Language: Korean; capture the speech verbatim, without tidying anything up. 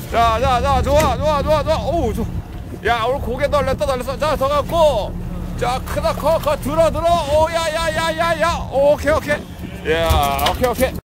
자, 자, 자, 좋아, 좋아, 좋아, 좋아. 오우, 좋아. 야, 오늘 고개 널렸다, 널렸어. 자, 더 갖고. 자, 크다, 커, 커, 들어, 들어. 오, 야, 야, 야, 야, 야. 오케이, 오케이. 야, 오케이, 오케이.